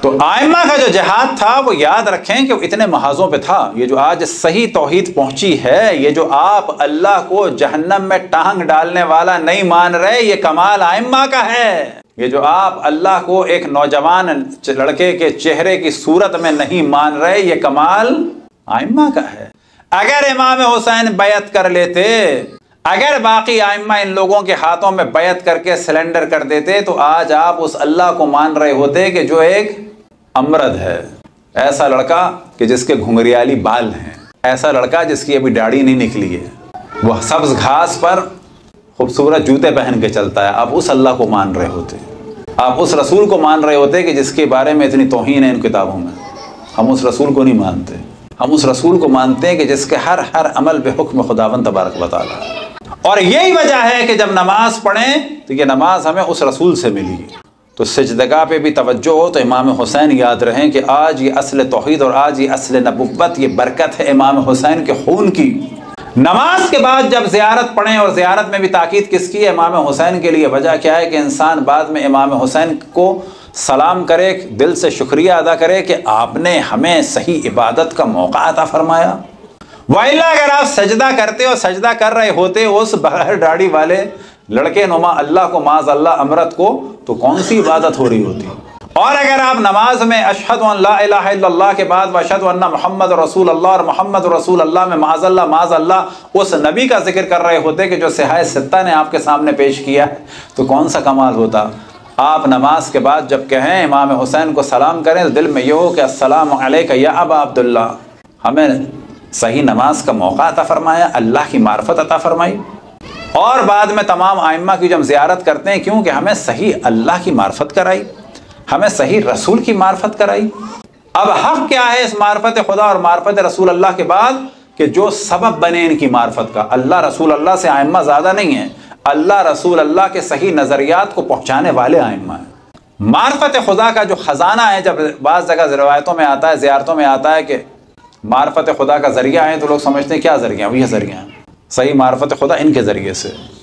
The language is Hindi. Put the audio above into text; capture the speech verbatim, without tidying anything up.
तो आइम्मा का जो जिहाद था वो याद रखें कि इतने महाजों पे था। ये जो आज सही तौहीद पहुंची है, ये जो आप अल्लाह को जहन्नम में टांग डालने वाला नहीं मान रहे, ये कमाल आइम्मा का है। ये जो आप अल्लाह को एक नौजवान लड़के के चेहरे की सूरत में नहीं मान रहे, ये कमाल आइम्मा का है। अगर इमाम हुसैन बैत कर लेते, अगर बाकी आइम्मा इन लोगों के हाथों में बैत करके सिलेंडर कर देते, तो आज आप उस अल्लाह को मान रहे होते कि जो एक अमरद है, ऐसा लड़का कि जिसके घुंघरियाली बाल हैं, ऐसा लड़का जिसकी अभी दाढ़ी नहीं निकली है, वह सब्ज घास पर खूबसूरत जूते पहन के चलता है, आप उस अल्लाह को मान रहे होते। आप उस रसूल को मान रहे होते कि जिसके बारे में इतनी तौहीन है इन किताबों में। हम उस रसूल को नहीं मानते, हम उस रसूल को मानते हैं कि जिसके हर हर अमल पे हुक्म खुदावंद तबारक व तआला। और यही वजह है कि जब नमाज पढ़ें तो ये नमाज हमें उस रसूल से मिली। तो सिजदगा पे भी तवज्जो हो तो इमाम हुसैन याद रहें कि आज ये असल तौहीद और आज ये असल नबुव्वत, ये बरकत है इमाम हुसैन के खून की। नमाज के बाद जब ज़ियारत पढ़ें, और ज़ियारत में भी ताकीद किसकी है? इमाम हुसैन के लिए। वजह क्या है कि इंसान बाद में इमाम हुसैन को सलाम करे, दिल से शुक्रिया अदा करे कि आपने हमें सही इबादत का मौका अता फरमाया। वाइला अगर आप सजदा करते और सजदा कर रहे होते उस बगैर दाढ़ी वाले लड़के नुमा अल्लाह को, माज अल्लाह अमरत को, तो कौन सी इबादत हो रही होती? और अगर आप नमाज में अशहदु अन ला इलाहा इल्लल्लाह के बाद अशहदु अन्ना मुहम्मद रसूल अल्लाह और मोहम्मद रसूल अल्लाह में माज अल्लाह माज अल्लाह उस नबी का जिक्र कर रहे होते कि जो सिहाए सित्ता ने आपके सामने पेश किया है, तो कौन सा कमाल होता। आप नमाज के बाद जब कहें इमाम हुसैन को सलाम करें तो दिल में ये हो कि अस्सलामु अलैका या अबा अब्दुल्ला, हमें सही नमाज का मौका अता फरमाया, अल्लाह की मार्फत अता फरमाई। और बाद में तमाम आइम्मा की जब ज़ियारत करते हैं, क्योंकि हमें सही अल्लाह की मार्फत कराई, हमें सही रसूल की मार्फत कराई। अब हक़ क्या है इस मार्फत खुदा और मार्फत रसूल अल्लाह के बाद कि जो सबब बने इनकी मार्फत का। अल्लाह रसूल अल्लाह से आइम्मा ज़्यादा नहीं है, अल्लाह रसूल अल्लाह के सही नज़रियात को पहुँचाने वाले आइम्मा हैं। मार्फत खुदा का जो ख़जाना है, जब बाज़ जगह रिवायतों में आता है, ज़ियारतों में आता है कि मार्फत खुदा का ज़रिया है, तो लोग समझते हैं क्या ज़रिया? वही ज़रिया है, सही मार्फत खुदा इनके ज़रिए से।